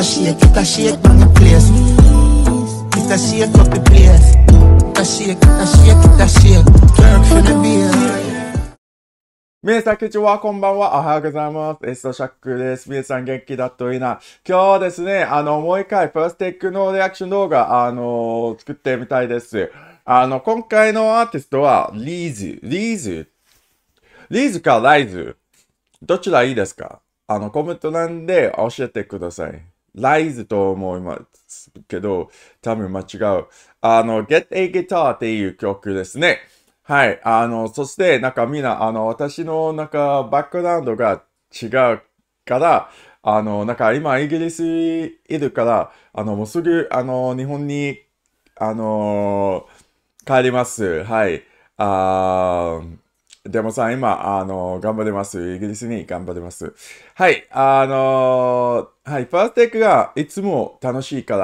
it a shake on the place. It a shake up the place. It a shake, it a shake, it a shake. Turk for the beer. 皆さん、こんにちは。こんばんは。おはようございます。エストシャックです。皆さん元気だといいな。今日はですね、もう一回、ファーストテイクのリアクション動画、作ってみたいです。今回のアーティストは、リーズかライズ。どちらいいですか？コメント欄で教えてください。ライズと思いますけど、多分間違う。Get a Guitar っていう曲ですね。はい。そして、みんな、私の、バックグラウンドが違うから、今、イギリスいるから、もうすぐ、日本に、帰ります。はい。でもさ、今、頑張ります。イギリスに頑張ります。はい。はい。ファーストテイクがいつも楽しいから、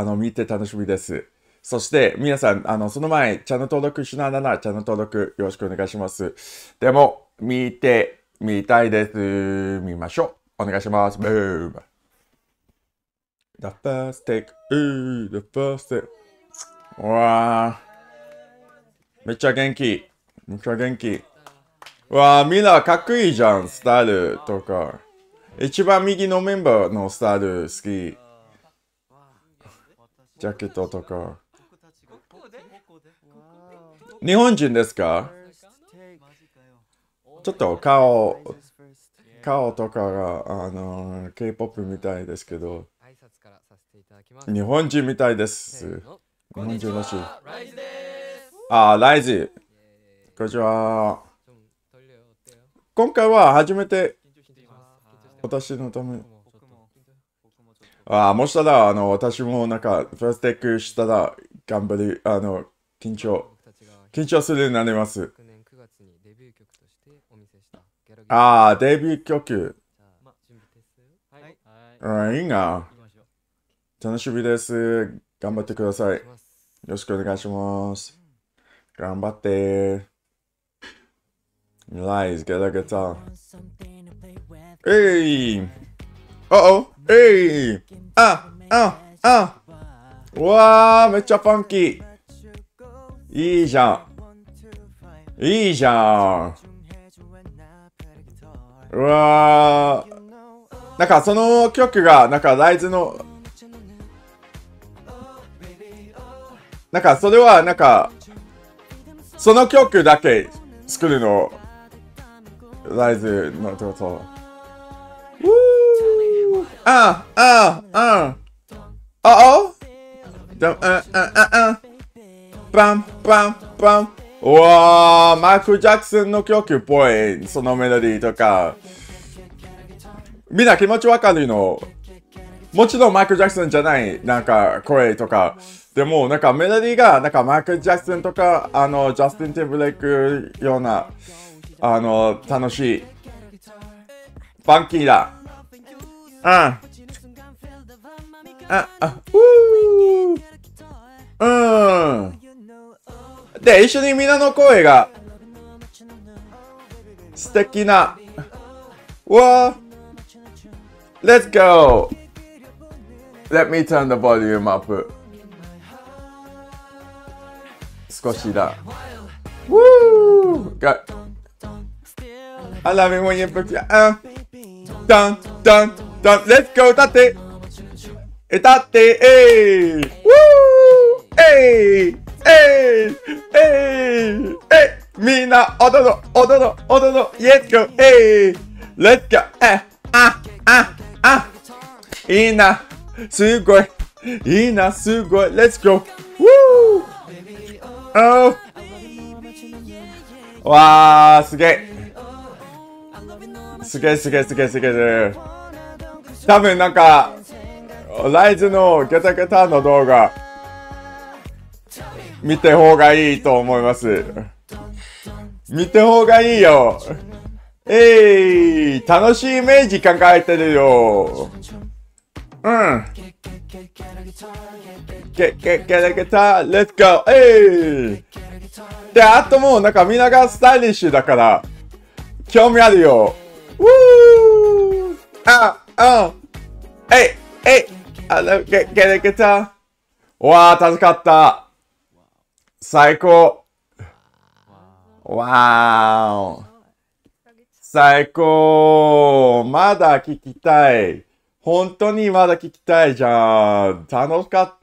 見て楽しみです。そして、皆さん、その前、チャンネル登録しながら、チャンネル登録よろしくお願いします。でも、見たいです。見ましょう。お願いします。ブーム。The first take, the first take. うわー。めっちゃ元気。めっちゃ元気。うわー、みんなかっこいいじゃん、スタイルとか。一番右のメンバーのスタイル好き。ジャケットとか。日本人ですか？ちょっと顔とかがK-POP みたいですけど、日本人みたいです。日本人らしい。ライズ。こんにちは。今回は初めて私のため。もしたら私もファーストテイクしたら頑張り緊張するようになります。デビュー曲。いいな。楽しみです。頑張ってください。よろしくお願いします。頑張って。ライズ、ゲラゲタ。うわー、めっちゃファンキー。いいじゃん。いいじゃん。うわー。その曲が、ライズの、それは、その曲だけ作るの、ライズのってこと。バンバンバン。うわー、マイク・ジャクソンの曲っぽい。そのメロディーとか。みんな気持ちわかるの？もちろんマイク・ジャクソンじゃない、声とか。でも、メロディーが、マイク・ジャクソンとか、ジャスティン・ティンブレイクような、楽しい。ファンキーだ。で、一緒にみんなの声が素敵な。Let's go! Let me turn the volume up. 少しだ。Good. I love it when you put your dun. Let's go! 歌ってみんな踊ろう Let's go! Let's go! いいなすごい Let's go! Woo! わーすげえ多分ライズのゲタゲタの動画見て方がいいと思います。見て方がいいよ。楽しいイメージ考えてるよ。ゲタ、Let's go! で、あともうみんながスタイリッシュだから、興味あるよ。ウー！えい get it guitar? わー、助かった。最高。わーお。最高。まだ聞きたい。本当にまだ聞きたいじゃん。楽しかった。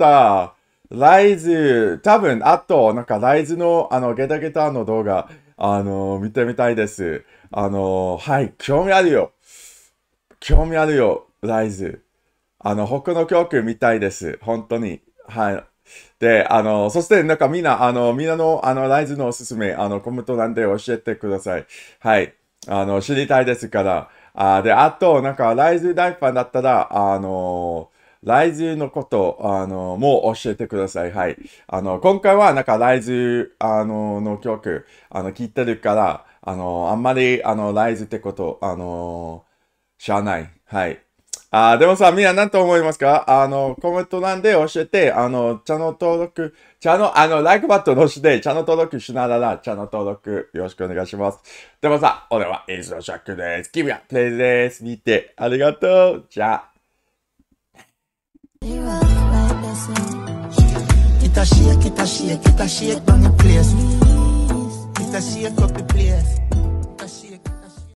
ライズ、多分、あと、なんか、ライズの、ゲタゲタの動画、見てみたいです。はい、興味あるよ。興味あるよ、ライズ。他の曲見たいです。本当に。はい。で、そして、なんかみんなの、ライズのおすすめ、コメント欄で教えてください。はい。知りたいですから。で、あと、なんか、ライズ大ファンだったら、ライズのこと、もう教えてください。はい。今回は、なんか、ライズ、の曲、聞いてるから、あんまり、ライズってこと、知らない。はい。でもさ、みんな何と思いますか？コメント欄で教えて、チャンネル登録、ライクバットの押して、チャンネル登録しながら、チャンネル登録よろしくお願いします。でもさ、俺はイーズのシャックです。君はプレイです。見て、ありがとう。じゃあ。 Kita shake on the place. Kita shake up the place.